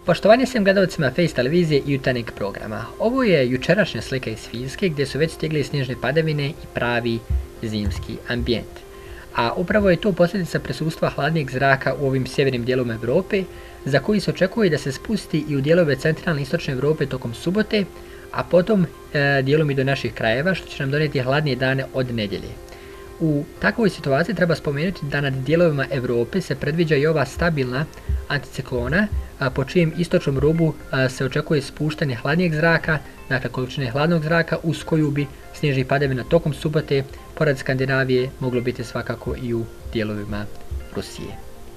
Poštovanje svim gledalcima Face televizije i jutarnjeg programa. Ovo je jučerašnja slika iz Finske gdje su već stigli snježne padavine i pravi zimski ambijent. A upravo je to posljedica prisustva hladnijeg zraka u ovim sjevernim dijelovima Europe, za koji se očekuje da se spusti i u dijelove centralne i istočne Europe tokom subote, a potom dijelom i do naših krajeva, što će nam donijeti hladnije dane od nedjelje. U takvoj situaciji treba spomenuti da nad dijelovima Europe se predviđa i ova stabilna anticiklona, po čijem istočnom rubu se očekuje spuštanje hladnijeg zraka, dakle količine hladnog zraka, uz koju bi snježnih padavina tokom subote, pored Skandinavije, moglo biti svakako i u dijelovima Rusije.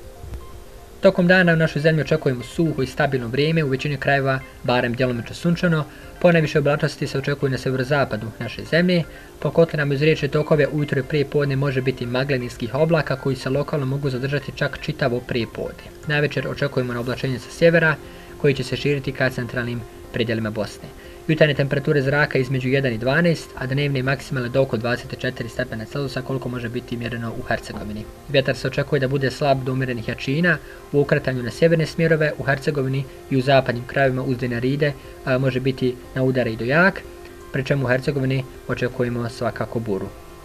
Tokom dana u našoj zemlji očekujemo suho i stabilno vrijeme, u većini krajeva barem djelomično sunčano, ponajviše oblačnosti se očekuje na severozapadu naše zemlje, po kotlinama uz riječne tokove ujutro i prije podne može biti magle niskih oblaka koji se lokalno mogu zadržati čak čitavo prije podne. Navečer očekujemo na oblačenje sa sjevera koji će se širiti ka centralnim predjelima Bosne. Jutarnje temperature zraka između 1 i 12, a dnevne maksimalne do oko 24 stepena Celzijusa koliko može biti mjereno u Hercegovini. Vjetar se očekuje da bude slab do umjerenih jačina u okretanju na sjeverne smjerove u Hercegovini i u zapadnim krajevima uz Dinaride može biti na udare i do jak, pri čemu u Hercegovini očekujemo svakako buru.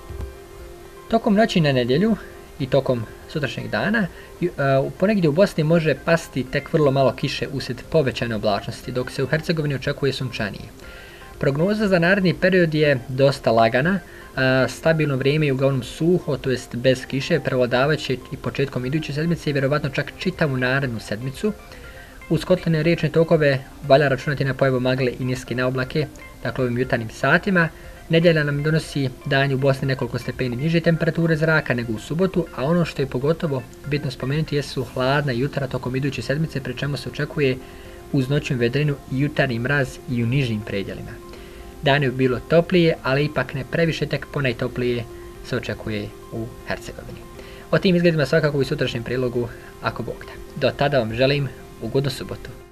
Tokom noći na nedjelju i tokom sutrašnjeg dana, ponegdje u Bosni može pasti tek vrlo malo kiše uslijed povećane oblačnosti, dok se u Hercegovini očekuje sunčanije. Prognoza za naredni period je dosta lagana, stabilno vrijeme i uglavnom suho, to jest bez kiše, prevladavaće i početkom iduće sedmice i vjerovatno čak čitavu narednu sedmicu. Uz kotlene riječne tokove valja računati na pojavu magle i niske naoblake, dakle ovim jutarnjim satima. Nedjelja nam donosi dan u Bosni nekoliko stepeni niže temperature zraka nego u subotu, a ono što je pogotovo bitno spomenuti jesu hladna jutra tokom iduće sedmice, pri čemu se očekuje uz noćnu vedrinu i jutarnji mraz i u nižim predjelima. Dane bi bilo toplije, ali ipak ne previše, tek ponajtoplije se očekuje u Hercegovini. O tim izgledima svakako u sutrašnjem prilogu, ako Bog da. Do tada vam želim ugodnu subotu.